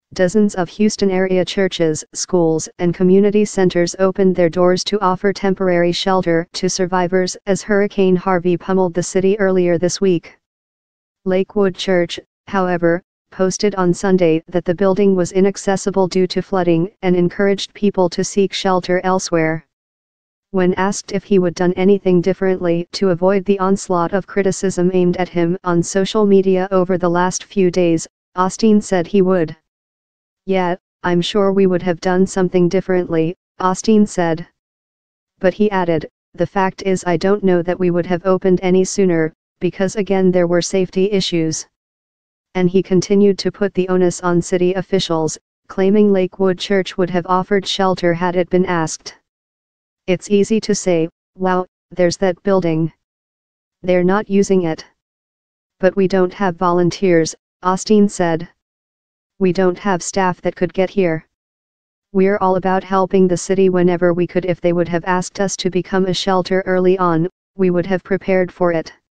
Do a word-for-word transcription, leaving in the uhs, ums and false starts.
dozens of Houston area churches, schools, and community centers opened their doors to offer temporary shelter to survivors as Hurricane Harvey pummeled the city earlier this week. Lakewood Church, however, posted on Sunday that the building was inaccessible due to flooding and encouraged people to seek shelter elsewhere. When asked if he would done anything differently to avoid the onslaught of criticism aimed at him on social media over the last few days, Osteen said he would. "Yeah, I'm sure we would have done something differently," Osteen said. But he added, "The fact is I don't know that we would have opened any sooner, because again there were safety issues." And he continued to put the onus on city officials, claiming Lakewood Church would have offered shelter had it been asked. "It's easy to say, wow, there's that building. They're not using it. But we don't have volunteers," Osteen said. "We don't have staff that could get here. We're all about helping the city whenever we could. If they would have asked us to become a shelter early on, we would have prepared for it."